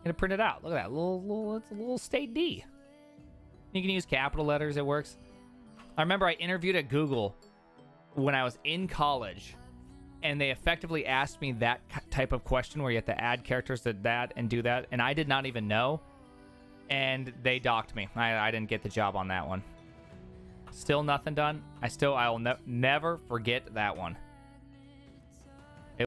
Gonna print it out. Look at that it's a little state D. You can use capital letters. It works. I remember I interviewed at Google when I was in college, and they effectively asked me that type of question where you have to add characters to that and do that, and I did not even know, and they docked me. I didn't get the job on that one. Still nothing done. I will never forget that one.